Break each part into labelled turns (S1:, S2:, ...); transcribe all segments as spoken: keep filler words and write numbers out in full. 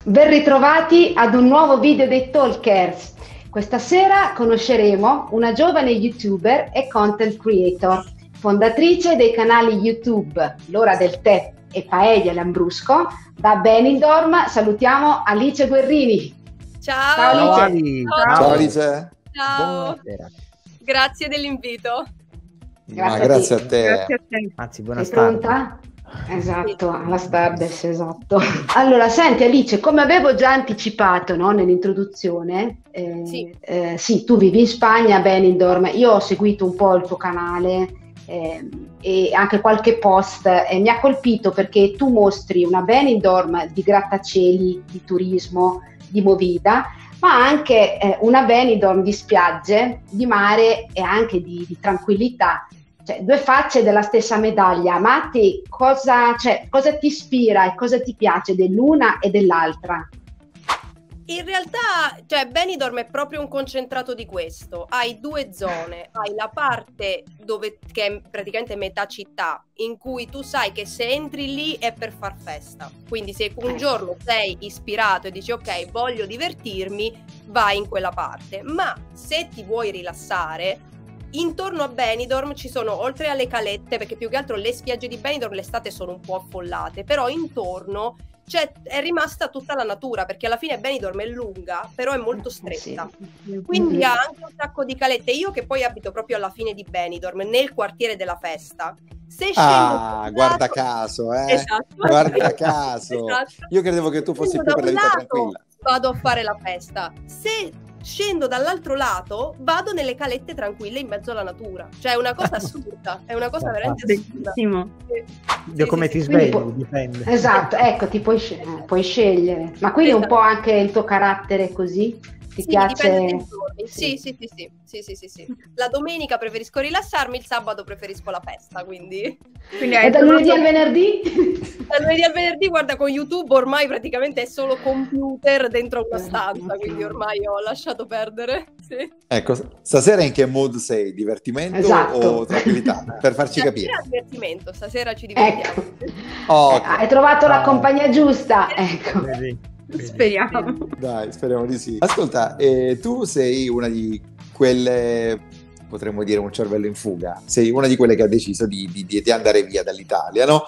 S1: Ben ritrovati ad un nuovo video dei Talkers. Questa sera conosceremo una giovane YouTuber e content creator, fondatrice dei canali YouTube L'Ora del Tè e Paella Lambrusco. Da Benidorm salutiamo Alice Guerrini.
S2: Ciao,
S1: Ciao Alice.
S3: Alice.
S4: Ciao, Ciao Alice.
S2: Ciao.
S3: Buonasera.
S2: Grazie dell'invito.
S1: Grazie,
S4: Ma
S1: a,
S4: grazie
S1: te.
S4: a te.
S3: Grazie a te. Anzi, buona
S1: Sei pronta? Esatto, alla Stardust, esatto. Allora, senti Alice, come avevo già anticipato, no, nell'introduzione, eh,
S2: Sì.
S1: eh, sì, tu vivi in Spagna, a Benidorm, io ho seguito un po' il tuo canale eh, e anche qualche post e mi ha colpito perché tu mostri una Benidorm di grattacieli, di turismo, di movida, ma anche eh, una Benidorm di spiagge, di mare e anche di, di tranquillità. Cioè, due facce della stessa medaglia. Ma a te cosa, cioè, cosa ti ispira e cosa ti piace dell'una e dell'altra?
S2: In realtà, cioè, Benidorm è proprio un concentrato di questo. Hai due zone, hai la parte dove, che è praticamente metà città, in cui tu sai che se entri lì è per far festa. Quindi se un giorno sei ispirato e dici ok, voglio divertirmi, vai in quella parte. Ma se ti vuoi rilassare, intorno a Benidorm ci sono, oltre alle calette, perché più che altro le spiagge di Benidorm l'estate sono un po' affollate, però intorno c'è, è rimasta tutta la natura, perché alla fine Benidorm è lunga, però è molto stretta.
S1: Sì.
S2: Quindi ha anche un sacco di calette. Io che poi abito proprio alla fine di Benidorm, nel quartiere della festa, se scendo
S4: Ah, guarda
S2: lato...
S4: caso, eh.
S2: Esatto.
S4: Guarda caso.
S2: Esatto.
S4: Io credevo che tu fossi
S2: Scendo
S4: più per
S2: da
S4: la
S2: un
S4: vita
S2: lato,
S4: tranquilla.
S2: vado a fare la festa. Se scendo dall'altro lato, vado nelle calette tranquille in mezzo alla natura. Cioè è una cosa assurda, è una cosa veramente assurda.
S3: Bellissimo.
S2: Sì,
S3: Io come
S2: sì,
S3: ti
S2: sì.
S3: svegli,
S1: Quindi
S3: dipende.
S1: Esatto, ecco, ti puoi, sce- eh, puoi scegliere. Ma quindi un
S2: Esatto.
S1: po' anche il tuo carattere così? Ti
S2: Sì,
S1: piace?
S2: dipende dai giorni. Sì, sì, sì, sì, sì, sì, sì, sì. La domenica preferisco rilassarmi, il sabato preferisco la festa, quindi...
S5: Quindi
S1: E
S5: hai
S1: da lunedì al
S5: trovato...
S1: venerdì?
S2: Dal lunedì al venerdì, guarda, con YouTube ormai praticamente è solo computer dentro una stanza, quindi ormai ho lasciato perdere. Sì.
S4: Ecco, stasera in che mood sei? Divertimento
S1: Esatto.
S4: o tranquillità? Per farci
S2: Stasera
S4: capire.
S2: divertimento, stasera ci divertiamo.
S1: Ecco.
S4: Oh,
S1: Eh, hai trovato la
S3: No.
S1: compagnia giusta, ecco.
S3: Vedi, vedi.
S5: Speriamo.
S4: dai, speriamo di sì. Ascolta, eh, tu sei una di quelle, potremmo dire un cervello in fuga, sei una di quelle che ha deciso di, di- di andare via dall'Italia, no?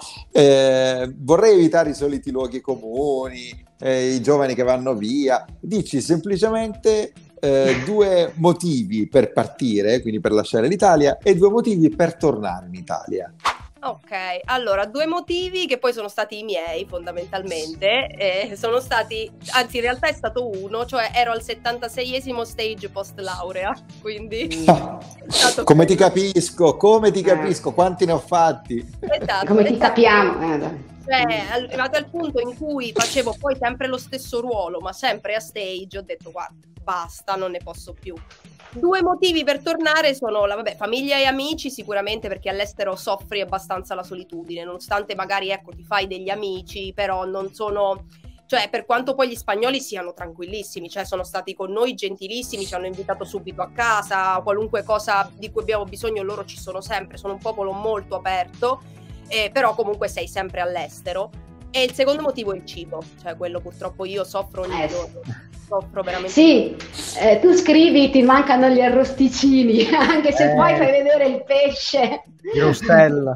S4: Eh, vorrei evitare i soliti luoghi comuni, eh, i giovani che vanno via. Dici semplicemente eh, due motivi per partire, quindi per lasciare l'Italia, e due motivi per tornare in Italia.
S2: Ok, allora, due motivi che poi sono stati i miei fondamentalmente, eh, sono stati, anzi in realtà è stato uno, cioè ero al settantaseiesimo stage post laurea, quindi
S4: Ah,
S2: è stato
S4: come ti
S2: quello.
S4: capisco, come ti capisco, quanti ne ho fatti?
S2: Esatto,
S1: Come ti
S2: esatto.
S1: capiamo? Eh, dai.
S2: Cioè, arrivato al punto in cui facevo poi sempre lo stesso ruolo, ma sempre a stage, ho detto guarda, basta, non ne posso più. Due motivi per tornare sono la vabbè, famiglia e amici, sicuramente, perché all'estero soffri abbastanza la solitudine, nonostante magari ecco ti fai degli amici, però non sono, cioè per quanto poi gli spagnoli siano tranquillissimi, cioè sono stati con noi gentilissimi, ci hanno invitato subito a casa, qualunque cosa di cui abbiamo bisogno loro ci sono sempre, sono un popolo molto aperto, eh, però comunque sei sempre all'estero. E il secondo motivo è il cibo, cioè quello purtroppo io soffro ogni
S1: Eh,
S2: giorno, soffro veramente.
S1: Sì, eh, tu scrivi ti mancano gli arrosticini, anche se
S3: Eh.
S1: poi fai vedere il pesce.
S3: Di Rostella.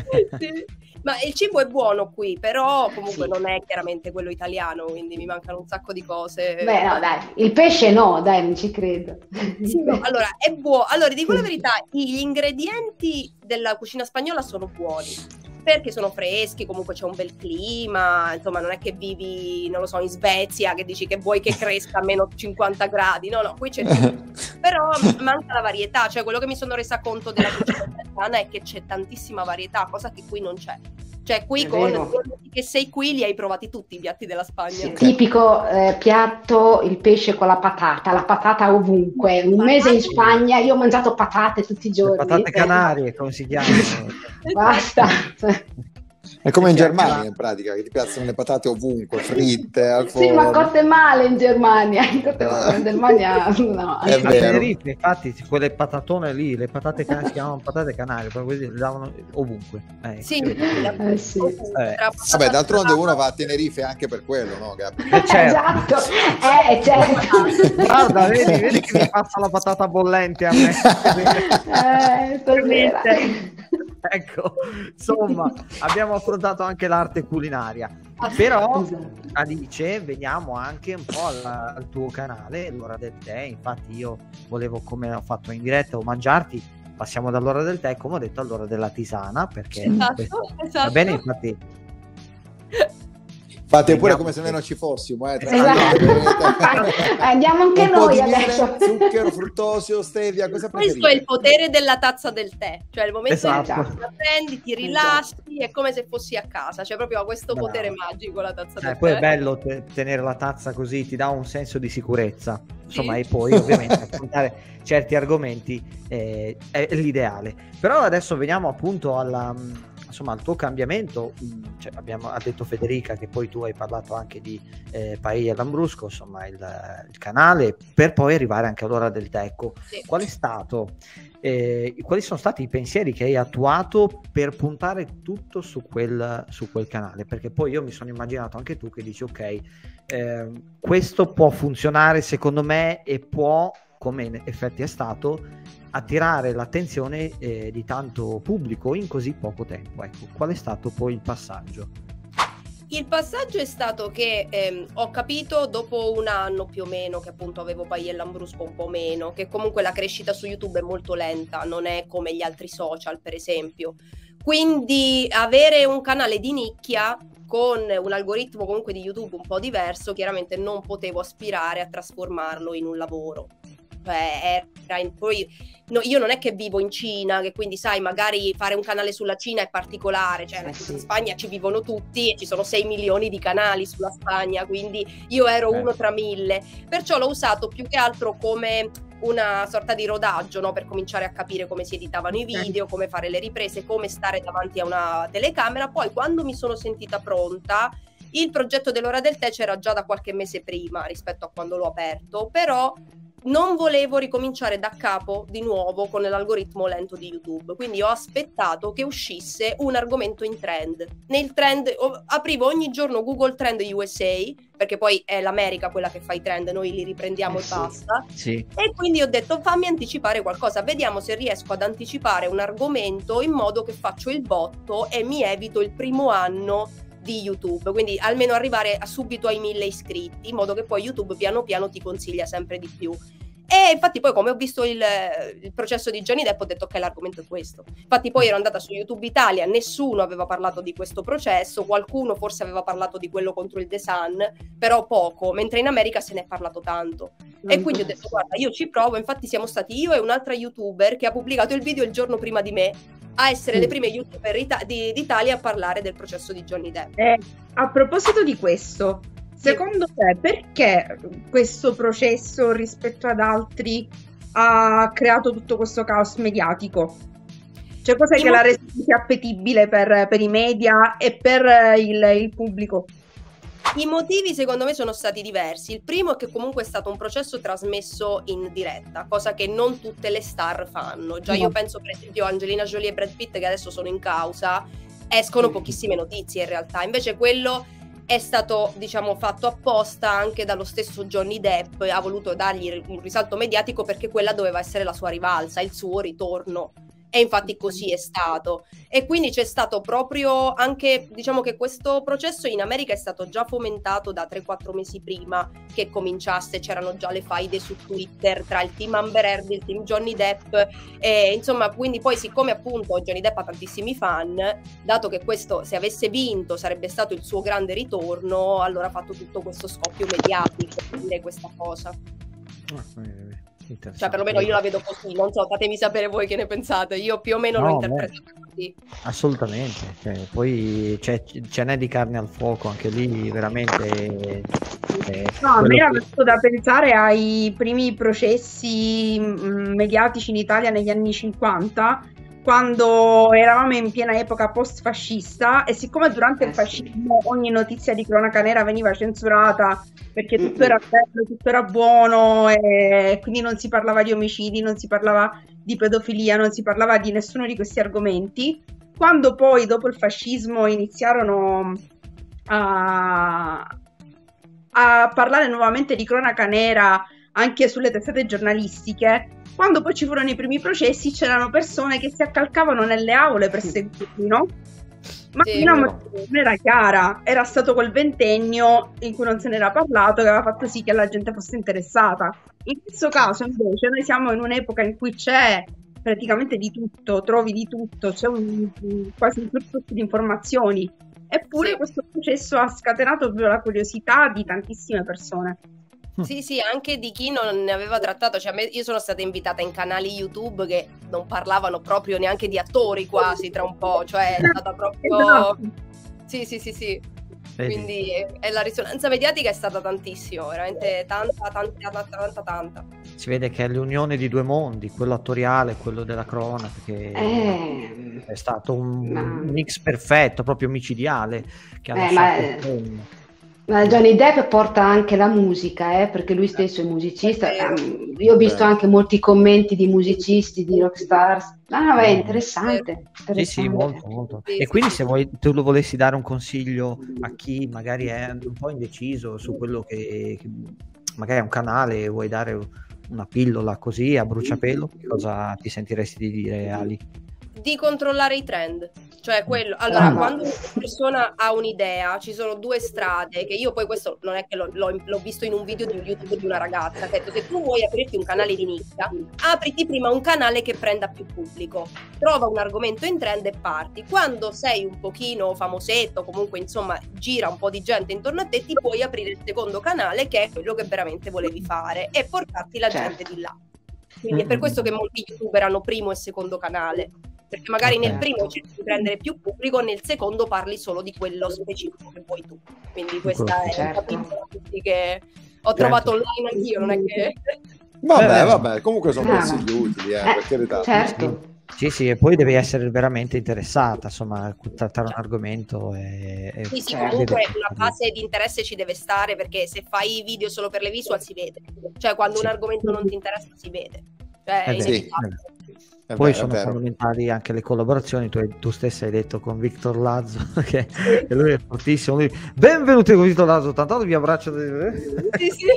S2: Sì. Ma il cibo è buono qui, però comunque
S1: Sì.
S2: non è chiaramente quello italiano, quindi mi mancano un sacco di cose.
S1: Beh, no, dai, il pesce no, dai, non ci credo.
S2: Sì, no, allora è buono. Allora, dico la verità, gli ingredienti della cucina spagnola sono buoni. Perché sono freschi, comunque c'è un bel clima, insomma non è che vivi, non lo so, in Svezia che dici che vuoi che cresca a meno cinquanta gradi, no, no, qui c'è tutto. Però manca la varietà, cioè quello che mi sono resa conto della cucina italiana è che c'è tantissima varietà, cosa che qui non c'è. Cioè qui
S1: È
S2: con
S1: vero.
S2: due mesi che sei qui li hai provati tutti i piatti della Spagna.
S1: Sì, tipico eh, piatto, il pesce con la patata, la patata ovunque. Un mese in Spagna io ho mangiato patate tutti i
S3: Le
S1: giorni.
S3: patate canarie, come si chiamano?
S1: Basta.
S4: È come in
S3: Perché
S4: Germania
S3: anche
S4: in pratica, che ti piazzano le patate ovunque, fritte, al
S1: Sì, ma
S4: forno.
S1: cotte male in Germania. Cotte male in Germania no.
S4: È
S3: a
S4: vero.
S3: Tenerife, infatti, quelle patatone lì, le patate canali si chiamano patate canali, poi così le davano ovunque. Eh,
S2: Sì,
S3: capito?
S1: Eh, sì.
S3: Eh.
S4: Vabbè, d'altronde uno va a Tenerife anche per quello, no, Gabri?
S3: Eh, certo.
S1: Esatto, eh, certo.
S3: Guarda, vedi, vedi che mi passa la patata bollente a me.
S1: Eh, stasera.
S3: Ecco, insomma, abbiamo affrontato anche l'arte culinaria, però
S1: Esatto.
S3: Alice, veniamo anche un po' al, al tuo canale, l'ora del tè. Infatti io volevo, come ho fatto in diretta, o mangiarti, passiamo dall'ora del tè, come ho detto, all'ora della tisana, perché
S2: Esatto,
S3: questo-
S2: esatto.
S3: va bene, infatti
S4: Fate pure
S3: Vediamo
S4: come se
S3: se-
S4: noi non ci fossimo, eh.
S1: Esatto. Andiamo anche
S4: Un po'
S1: noi
S4: di
S1: adesso.
S4: miele, zucchero, fruttosio, stevia, cosa
S2: Questo è il
S4: preferite?
S2: potere della tazza del tè, cioè il momento
S3: Esatto.
S2: in cui la prendi, ti rilassi, è come se fossi a casa, cioè proprio ha questo
S3: Bravo.
S2: potere magico la tazza
S3: Eh,
S2: del
S3: poi
S2: tè.
S3: è bello te- tenere la tazza così, ti dà un senso di sicurezza, insomma,
S2: Sì.
S3: e poi ovviamente affrontare certi argomenti eh, è l'ideale. Però adesso veniamo appunto alla, mh, insomma, al tuo cambiamento. Mh, cioè, abbiamo, ha detto Federica che poi tu hai parlato anche di eh, Paella Lambrusco, insomma il, il canale, per poi arrivare anche all'ora del tè. Ecco,
S2: Sì.
S3: qual è stato eh, quali sono stati i pensieri che hai attuato per puntare tutto su quel, su quel canale? Perché poi io mi sono immaginato anche tu che dici ok, eh, questo può funzionare secondo me e può, come in effetti è stato, attirare l'attenzione eh, di tanto pubblico in così poco tempo. Ecco, qual è stato poi il passaggio?
S2: Il passaggio è stato che ehm, ho capito dopo un anno più o meno che appunto avevo Paella Lambrusco un po' meno, che comunque la crescita su YouTube è molto lenta, non è come gli altri social per esempio. Quindi avere un canale di nicchia con un algoritmo comunque di YouTube un po' diverso, chiaramente non potevo aspirare a trasformarlo in un lavoro. Cioè, era in, poi no, io non è che vivo in Cina, che quindi sai magari fare un canale sulla Cina è particolare, cioè
S1: Eh, sì.
S2: in Spagna ci vivono tutti e ci sono sei milioni di canali sulla Spagna, quindi io ero
S3: Eh.
S2: uno tra mille, perciò l'ho usato più che altro come una sorta di rodaggio, no? Per cominciare a capire come si editavano i video, come fare le riprese, come stare davanti a una telecamera. Poi quando mi sono sentita pronta, il progetto dell'ora del tè c'era già da qualche mese prima rispetto a quando l'ho aperto, però non volevo ricominciare da capo di nuovo con l'algoritmo lento di YouTube, quindi ho aspettato che uscisse un argomento in trend. Nel trend oh, aprivo ogni giorno Google Trend U S A, perché poi è l'America quella che fa i trend, noi li riprendiamo
S1: Eh,
S2: e
S1: sì.
S2: basta.
S3: Sì.
S2: E quindi ho detto fammi anticipare qualcosa, vediamo se riesco ad anticipare un argomento in modo che faccio il botto e mi evito il primo anno di YouTube, quindi almeno arrivare a subito ai mille iscritti, in modo che poi YouTube piano piano ti consiglia sempre di più. E infatti poi come ho visto il, il processo di Johnny Depp ho detto che l'argomento è questo. Infatti poi ero andata su YouTube Italia, nessuno aveva parlato di questo processo, qualcuno forse aveva parlato di quello contro il The Sun, però poco, mentre in America se ne è parlato tanto. E quindi ho detto guarda, io ci provo. Infatti siamo stati io e un'altra YouTuber che ha pubblicato il video il giorno prima di me a essere
S1: Sì.
S2: le prime YouTuber ita- di- d'Italia a parlare del processo di Johnny Depp.
S5: Eh, a proposito di questo, secondo te perché questo processo rispetto ad altri ha creato tutto questo caos mediatico? Cioè, cos'è
S2: I
S5: che l'ha
S2: motivi-
S5: reso così appetibile per, per i media e per il, il pubblico?
S2: I motivi secondo me sono stati diversi. Il primo è che comunque è stato un processo trasmesso in diretta, cosa che non tutte le star fanno. Già
S1: No.
S2: io penso per esempio a Angelina Jolie e Brad Pitt, che adesso sono in causa, escono pochissime notizie in realtà. Invece quello è stato, diciamo, fatto apposta anche dallo stesso Johnny Depp, ha voluto dargli un risalto mediatico perché quella doveva essere la sua rivalsa, il suo ritorno. E infatti così è stato. E quindi c'è stato proprio anche, diciamo che questo processo in America è stato già fomentato da tre quattro mesi prima che cominciasse, c'erano già le faide su Twitter tra il team Amber Heard e il team Johnny Depp, e insomma, quindi poi siccome appunto Johnny Depp ha tantissimi fan, dato che questo, se avesse vinto, sarebbe stato il suo grande ritorno, allora ha fatto tutto questo scoppio mediatico per dire questa cosa.
S3: Ah, eh,
S2: Cioè perlomeno io la vedo così, non so, fatemi sapere voi che ne pensate, io più o meno
S3: No,
S2: l'ho interpretata così.
S3: Assolutamente, cioè, poi c'è, ce n'è di carne al fuoco anche lì, veramente. eh,
S5: No, a me
S3: quello
S5: era
S3: che-
S5: venuto da pensare ai primi processi mh, mediatici in Italia negli anni cinquanta, quando eravamo in piena epoca post-fascista, e siccome durante il fascismo ogni notizia di cronaca nera veniva censurata perché tutto era bello, tutto era buono, e quindi non si parlava di omicidi, non si parlava di pedofilia, non si parlava di nessuno di questi argomenti, quando poi dopo il fascismo iniziarono a, a parlare nuovamente di cronaca nera anche sulle testate giornalistiche, quando poi ci furono i primi processi c'erano persone che si accalcavano nelle aule per seguirli, no? Ma
S2: Sì,
S5: no,
S2: no.
S5: non era chiara, era stato quel ventennio in cui non se n'era parlato che aveva fatto sì che la gente fosse interessata. In questo caso invece noi siamo in un'epoca in cui c'è praticamente di tutto, trovi di tutto, c'è un, un- quasi un surplus di informazioni, eppure
S2: Sì.
S5: questo processo ha scatenato proprio la curiosità di tantissime persone.
S2: Sì, sì, anche di chi non ne aveva trattato. Cioè, a me- io sono stata invitata in canali YouTube che non parlavano proprio neanche di attori quasi tra un po', cioè è stata proprio...
S5: Esatto.
S2: Sì, sì, sì, sì.
S3: Vedi?
S2: Quindi eh, la risonanza mediatica è stata tantissimo, veramente tanta, tanta, tanta, tanta, tanta.
S3: Si vede che è l'unione di due mondi, quello attoriale e quello della cronaca, che
S1: Eh,
S3: è stato un
S1: ma-
S3: mix perfetto, proprio micidiale, che ha
S1: Eh,
S3: lasciato
S1: ma-
S3: il segno.
S1: Ma Johnny Depp porta anche la musica, eh, perché lui stesso è musicista.
S2: È vero.
S1: Ehm, Io ho visto
S4: Beh.
S1: anche molti commenti di musicisti, di rockstars. Ah, beh, interessante.
S3: Sì, sì,
S1: interessante.
S3: molto, molto.
S2: Sì,
S3: E
S2: sì,
S3: quindi
S2: sì.
S3: se vuoi, tu lo volessi dare un consiglio a chi magari è un po' indeciso su quello che, che magari è un canale e vuoi dare una pillola così a bruciapelo, che cosa ti sentiresti di dire, Ali?
S2: Di controllare i trend, cioè quello. Allora,
S1: Ah, no.
S2: quando una persona ha un'idea, ci sono due strade, che io poi questo non è che l'ho, l'ho- l'ho visto in un video di un YouTube di una ragazza, che ha detto: se tu vuoi aprirti un canale di nicchia, apriti prima un canale che prenda più pubblico, trova un argomento in trend e parti. Quando sei un pochino famosetto, comunque insomma gira un po' di gente intorno a te, ti puoi aprire il secondo canale, che è quello che veramente volevi fare, e portarti la
S1: Certo.
S2: gente di là. Quindi è per questo che molti youtuber hanno primo e secondo canale, perché magari
S3: Ok.
S2: nel primo cerchi di prendere più pubblico, nel secondo parli solo di quello specifico che vuoi tu. Quindi questa è
S1: Certo.
S2: una pillola che ho trovato online anch'io, non è che...
S4: Vabbè,
S3: Eh,
S4: vabbè, comunque sono
S1: Ah,
S4: consigli utili, eh,
S1: Eh,
S4: per carità.
S1: certo.
S3: Sì, sì, e poi devi essere veramente interessata, insomma, trattare un argomento e... e-
S2: Sì, sì,
S1: Certo.
S2: comunque una base di interesse ci deve stare, perché se fai video solo per le visual si vede. Cioè, quando
S3: Sì.
S2: un argomento non ti interessa si vede. Cioè, è
S3: È vero,
S4: Sì.
S2: inevitabile.
S4: È
S3: Poi
S4: vero, è
S3: sono
S4: vero.
S3: fondamentali anche le collaborazioni, tu, tu stessa hai detto con Victor Lazzo che,
S2: Sì.
S3: che lui è fortissimo. Lui, benvenuti con Victor Lazzo, ottantotto, vi abbraccio.
S2: Sì, sì.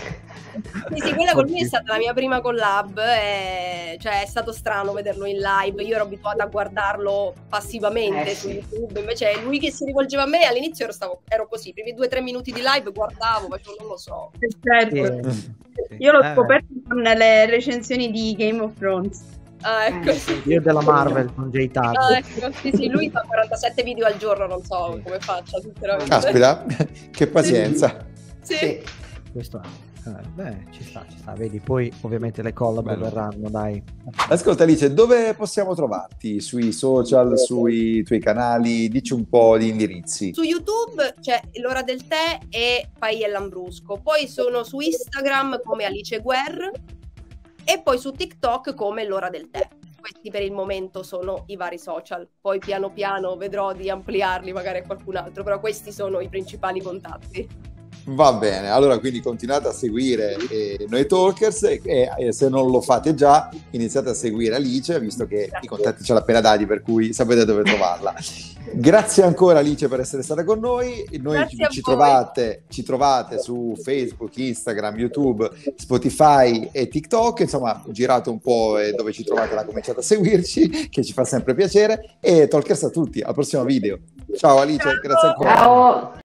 S2: Sì, sì, quella con lui è stata la mia prima collab, e, cioè è stato strano vederlo in live. Io ero abituata a guardarlo passivamente
S1: Eh,
S2: su
S1: sì.
S2: YouTube, invece è lui che si rivolgeva a me. All'inizio ero, stavo, ero così, i primi due o tre minuti di live guardavo, facevo non lo so.
S5: Certo.
S3: Eh,
S5: Io l'ho
S3: eh,
S5: scoperto con le recensioni di Game of Thrones.
S2: Ah, ecco.
S1: Eh,
S3: Io della Marvel con J Tag.
S2: Ah, ecco. Sì, sì, lui fa quarantasette video al giorno, non so come faccia, sinceramente.
S4: Caspita, che pazienza.
S2: Sì.
S1: Sì.
S3: Questo è. Eh, beh, ci sta, ci sta. Vedi, poi ovviamente le collab
S4: Bello.
S3: verranno, dai.
S4: Ascolta Alice, dove possiamo trovarti? Sui social, sui tuoi canali? Dici un po' di indirizzi.
S2: Su YouTube c'è L'Ora del Tè e Pai e Lambrusco, poi sono su Instagram come Alice Guerr e poi su TikTok come L'Ora del Tè. Questi per il momento sono i vari social, poi piano piano vedrò di ampliarli magari a qualcun altro, però questi sono i principali contatti.
S4: Va bene, allora quindi continuate a seguire eh, noi Talkers e, e se non lo fate già iniziate a seguire Alice, visto che i contatti ce l'ha appena dati, per cui sapete dove trovarla. Grazie ancora Alice per essere stata con noi. Noi
S2: Grazie a
S4: ci
S2: voi.
S4: trovate, ci trovate su Facebook, Instagram, YouTube, Spotify e TikTok, insomma girate un po' e dove ci trovate la cominciate a seguirci, che ci fa sempre piacere, e Talkers a tutti, al prossimo video. Ciao Alice, grazie ancora.
S1: Ciao.